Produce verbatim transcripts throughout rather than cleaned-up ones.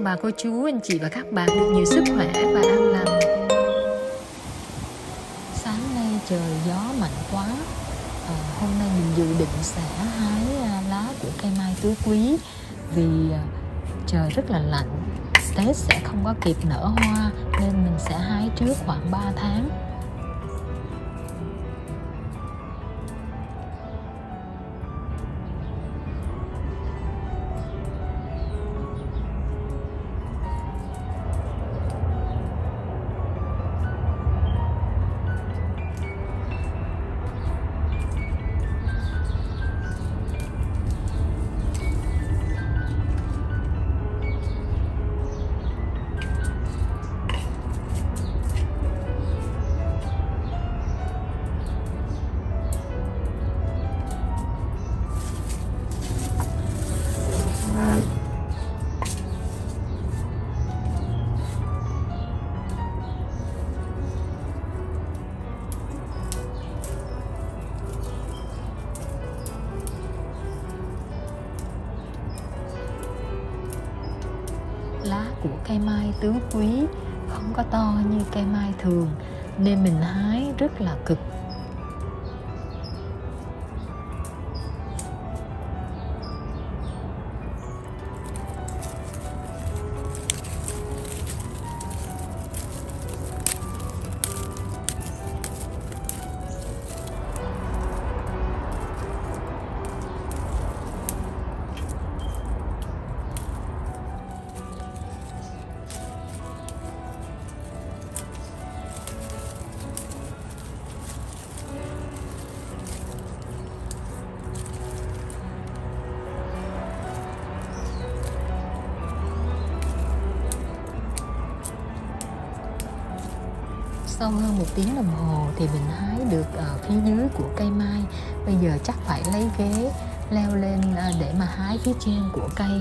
bà cô chú, anh chị và các bạn được nhiều sức khỏe và an lành. Sáng nay trời gió mạnh quá. à, Hôm nay mình dự định sẽ hái lá của cây mai tứ quý. Vì trời rất là lạnh, Tết sẽ không có kịp nở hoa, nên mình sẽ hái trước khoảng ba tháng. Lá của cây mai tứ quý không có to như cây mai thường, nên mình hái rất là cực. Sau hơn một tiếng đồng hồ thì mình hái được ở phía dưới của cây mai. Bây giờ chắc phải lấy ghế leo lên để mà hái phía trên của cây.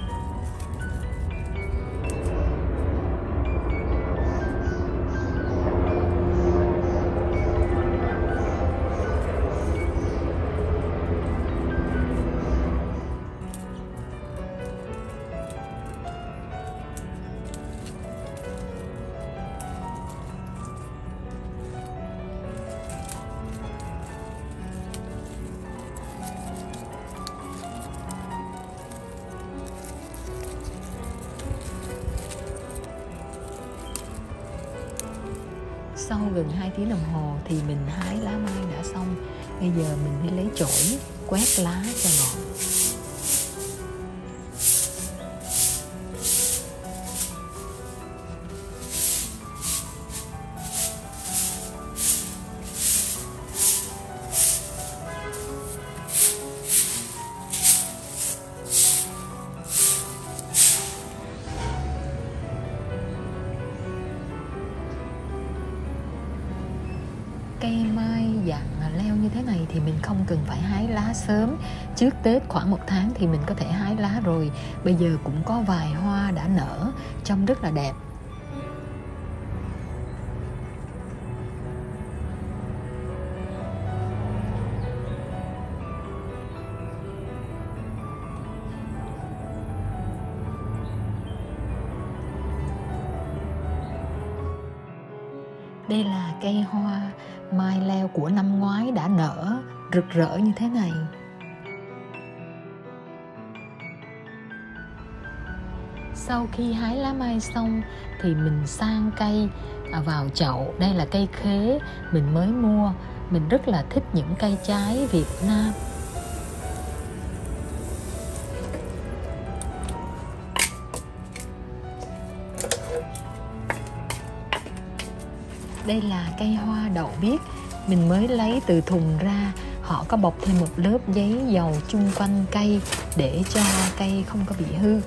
Sau gần hai tiếng đồng hồ thì mình hái lá mai đã xong. Bây giờ mình đi lấy chổi quét lá cho gọn. Cây mai dạng leo như thế này thì mình không cần phải hái lá sớm. Trước Tết khoảng một tháng thì mình có thể hái lá rồi. Bây giờ cũng có vài hoa đã nở, trông rất là đẹp. Đây là cây hoa mai leo của năm ngoái đã nở rực rỡ như thế này. Sau khi hái lá mai xong thì mình sang cây vào chậu. Đây là cây khế mình mới mua. Mình rất là thích những cây trái Việt Nam. Đây là cây hoa đậu biếc mình mới lấy từ thùng ra. Họ có bọc thêm một lớp giấy dầu chung quanh cây để cho cây không có bị hư.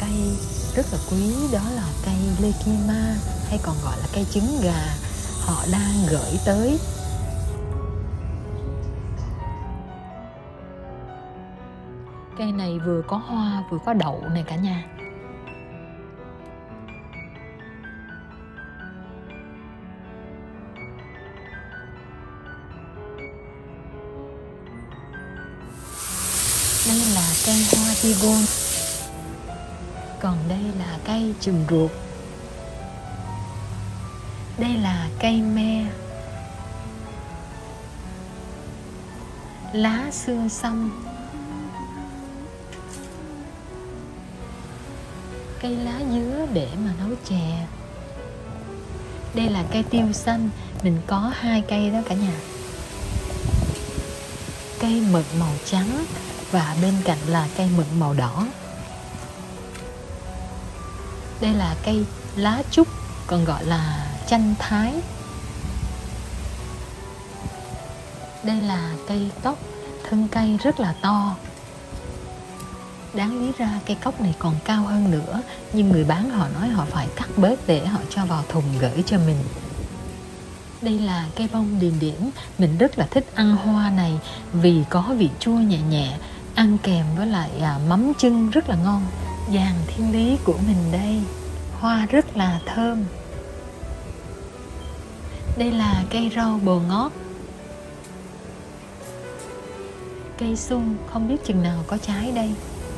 cây rất là quý, đó là cây Lekima hay còn gọi là cây trứng gà, họ đang gửi tới. Cây này vừa có hoa vừa có đậu này cả nhà. Đây là cây hoa tigon. Còn đây là cây chùm ruột. Đây là cây me. Lá xương sông. Cây lá dứa để mà nấu chè. Đây là cây tiêu xanh. Mình có hai cây đó cả nhà. Cây mận màu trắng và bên cạnh là cây mận màu đỏ. Đây là cây lá trúc, còn gọi là chanh thái. Đây là cây cóc, thân cây rất là to. Đáng lý ra cây cóc này còn cao hơn nữa, nhưng người bán họ nói họ phải cắt bớt để họ cho vào thùng gửi cho mình. Đây là cây bông điền điển. Mình rất là thích ăn hoa này vì có vị chua nhẹ nhẹ, ăn kèm với lại à, mắm chưng rất là ngon. Giàng thiên lý của mình đây, hoa rất là thơm. Đây là cây rau bồ ngót. Cây sung không biết chừng nào có trái đây.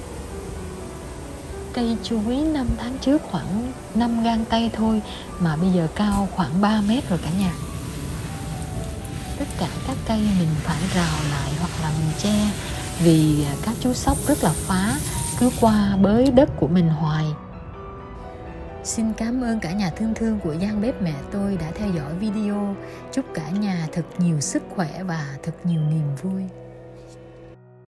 Cây chuối năm tháng trước khoảng năm gang tay thôi mà bây giờ cao khoảng ba mét rồi cả nhà. Tất cả các cây mình phải rào lại hoặc là mình che vì các chú sóc rất là phá, cứ qua bới đất của mình hoài. Xin cảm ơn cả nhà thương thương của Gian Bếp Mẹ tôi đã theo dõi video. Chúc cả nhà thật nhiều sức khỏe và thật nhiều niềm vui.